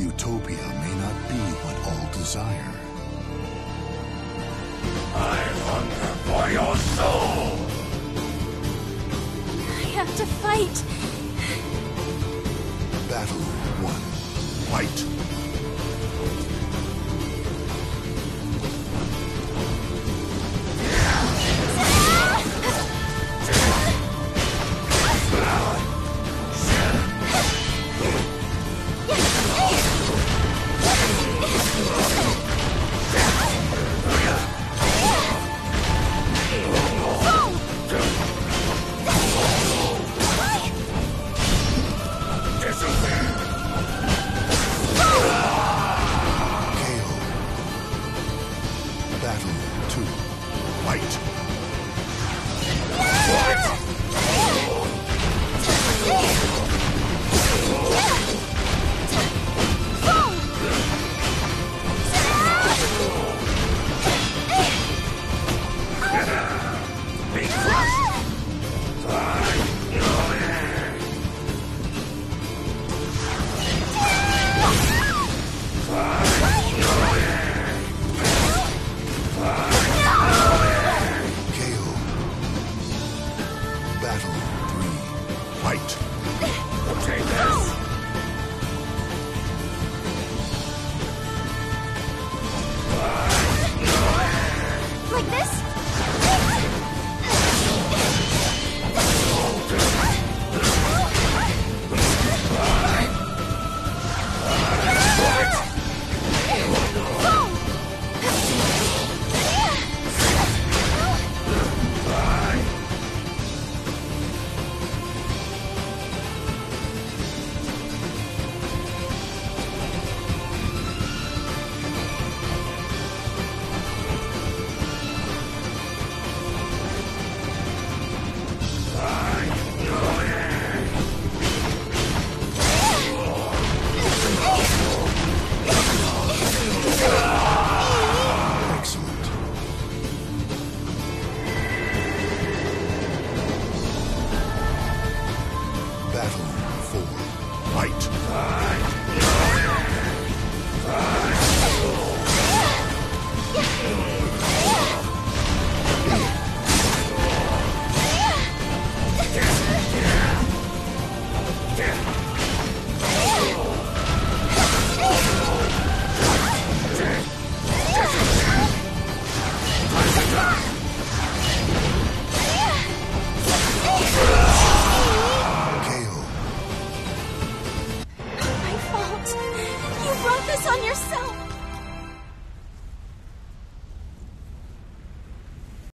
Utopia may not be what all desire. I hunger for your soul! I have to fight. Battle 1. Fight! Battle 2. Fight! Be crushed! Battle 3. Fight! Take this! Like this? Excellent. Battle 4. Fight! KO. My fault. You brought this on yourself.